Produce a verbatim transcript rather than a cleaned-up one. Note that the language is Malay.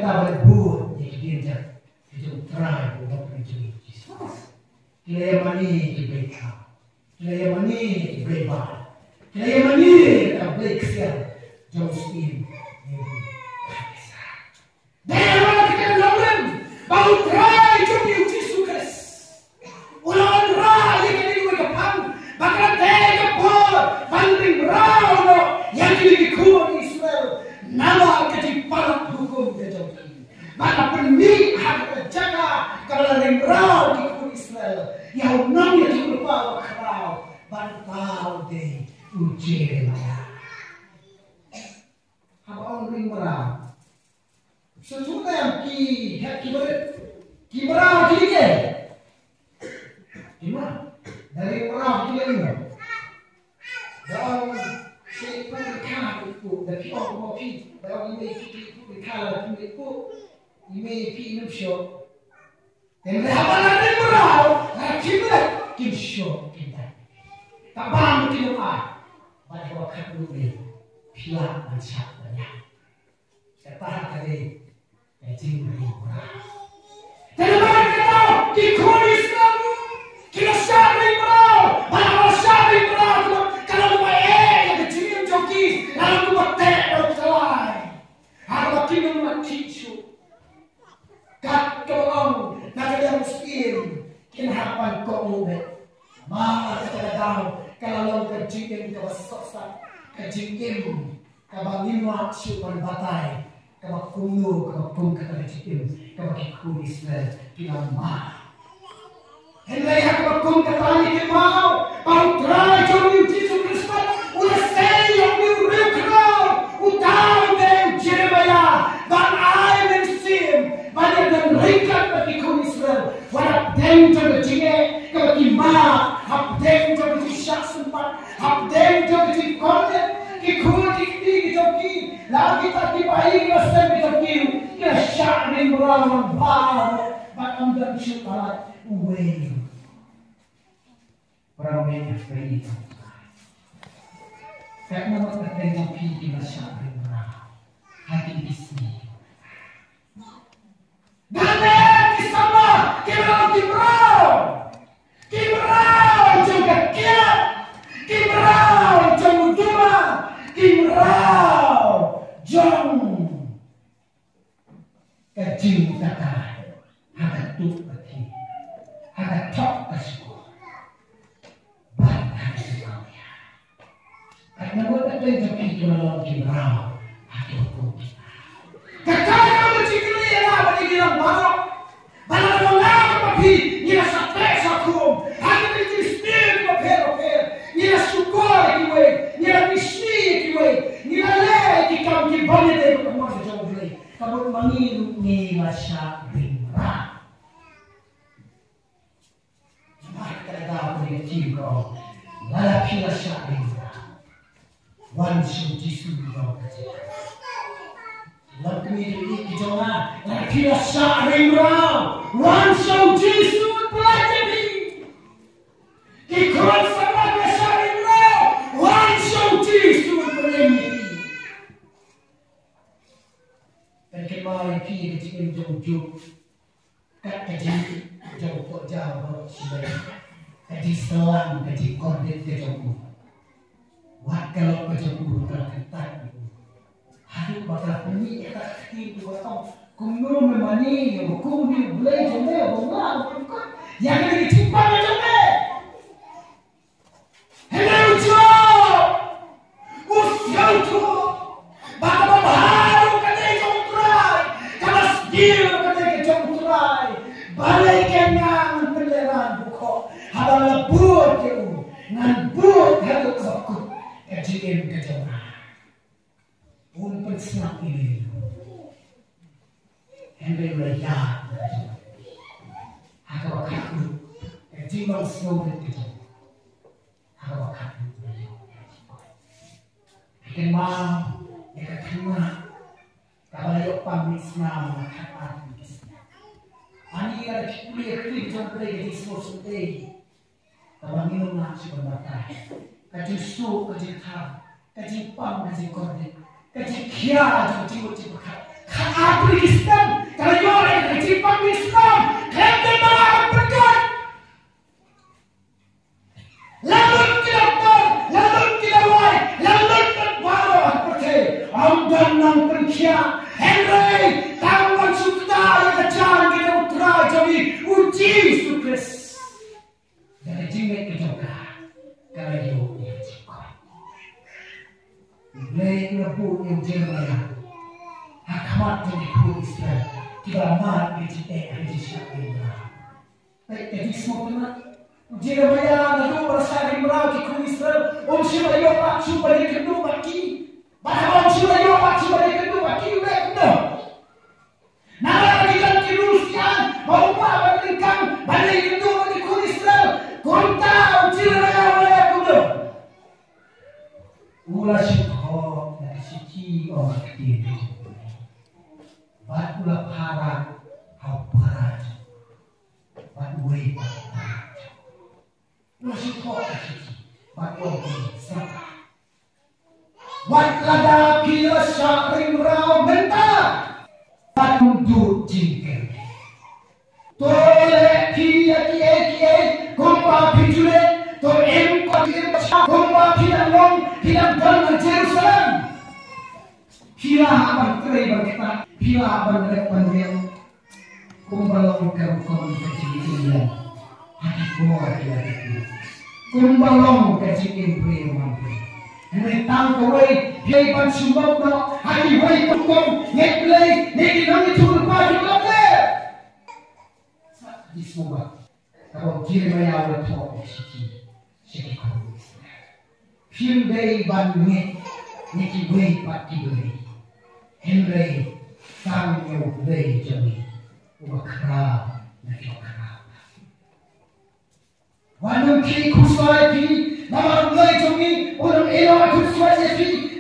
balik buat ni dia dia try buat pergi Jesus. Dia mani di mereka, dia mani di mereka, dia mani di mereka. Jauh ini, dia orang kita lawan, bahu try jadi Jesus Kristus. Ulang try yang ini mereka pang, bakal tega por, banding rau yang ini kuat Israel. Nama kecipalan hukum dia jauh ini. Maka peni harus jaga kalau lembrau di kuat Israel. Yang namanya terlupa kerau, bantau deh uji maya. Apa orang lembrau? Sesuatu yang ki, kibar, kibar kiri ke? Gimana? Dari lembrau kiri ni. Dalam si pernikahan itu, dari orang kopi, dalam ini itu pernikahan itu, ini ini show. Dan apa lagi berau? Kita kita show kita. Tak paham kita apa. Pada waktu itu, pihak macam mana? Setelah tadi, jing berau. Dan apa kita? Kita Islam, kita syari berau. Mana syari berau? Kalau cuma eh, yang jing joki, lalu cuma teh atau selai. Apa kita cuma tisu? Kat orang. Nak yang miskin, kenapa kau ubet? Malah kita tahu kalau kejingin kau sesat, kejingin kau banginwa siupan batai, kau kuno kau pun kata kejingin, kau kikun Israel tidak mau. Hendak kau pun kata ini mau, kau try jauh Yesus Kristus, udah say yang you real kau, utang dem Jeremiah, dan I mensim, banyak dan ringkat bagi Israel, walau dem jadi jinge, kalau kita hab dem jadi syak sempat, hab dem jadi konten, kikut kikti kita lagi tak dipakai kita kita kita syak ni merawat bar, bahkan dan syukur away, perawatnya free. Karena kita tengok kita syak ni merawat, hati bismi. Ganda sama kita kibrau, kibrau juga kiat, kibrau jauh dua, kibrau jauh kecil kata, ada tu berarti, ada top bersyukur, banyak semuanya. Karena kita tengok kita kibrau, hati hukum kita. Kakak bercikli lah bagi bilang balok, balok balok tapi dia stres aku, hati itu spirit berper berper, dia syukur kiwe, dia bisni kiwe, dia leh kita mungkin banyak dari kemana jauh leh, kalau mangilu ni rasa berat. Cuma kita dah boleh tiga, lelaki rasa berat, wanita jisu juga kerja. Lalu ini kita nak, kita syari merau, wansau Yesus pelajari. Kita sama kita syari merau, wansau Yesus pelajari. Dan kemarin kita jadi jauh-jauh, kat kaji jauh kok jauh sebenarnya, kaji selang, kaji kordit ke jauh. Wah kalau ke jauh terketat. Hari bakal bunyi kita itu batang kumno memani hukum ni boleh jombe bola bukan yang ini cepat jombe hello jo usiau tu bapa baru kata jom try kalau skill kata jom try balik kenang peleran buko habang lebur tu ngan but hadu bakut kajian kejauhan untuk senang ini, hendak melihat, agak kaku, jiwa slow itu, agak kaku. Ikan mau, ikan kena, kalau yuk pamit senang, kapan bisnya. Ani ada kuliah kuliah sampai jadi semua sungai, kalau minum nasi berbatai, kaji su, kaji tam, kaji pam, kaji kordek. Kaji kia jauh jauh jauh kat Apa Islam? Kalau dia orang yang tercipta Islam, kena malah berkat. Lalu kita pun, lalu kita wai, lalu kita baru seperti amdan nang perkia. Henry, tangan suka yang kecil kita utara jadi uji sukses. Dari jimat kejoga, kalau dia punya cikgu. Mulai ngebut yang jemaah. Hakamat jadi kulit Israel, tidak mat dijadikan haji syiemlieh. Baik jadi semua teman, Jeremiah lalu berasal dari merau di kulit Israel. Om syiemlieh pak cuba di kedua baki, bahkan om syiemlieh pak cuba di kedua baki udah benar. Nara kita kirusian, mau apa berlengkang, balik kedua di kulit Israel. Kontak Jeremiah kuda. Ulah syukur dari sisi orang ketiga. Batulah parah, kau parah. Batu wei parah. Masih kau kasih, batu wei serta. Wat lada kira syakring rau mentah. Batu duduk jingkel. Toleh kia kia kia, kumpa pijule, to em kau kia kumpa pidang long, pidang dan Jerusalem. Kira abang kerai berkata, kira abang rek panjang, kumbalong kerukon kecil-kecilan, hati kuat kira itu. Kumbalong kecil beri mampu. Menentang kawai, biai pan sumbang no, hati wai tukong, ngeplay, neginang itu berpaju lagi. Saat disubah, kalau Jeremiah bertok siki, siki kau. Film bay ban nge, neki wai pati beri. Henry, kami boleh jadi wakra nak wakra. Wanam ki kusai pi, nama mulai jadi orang elok kusai pi,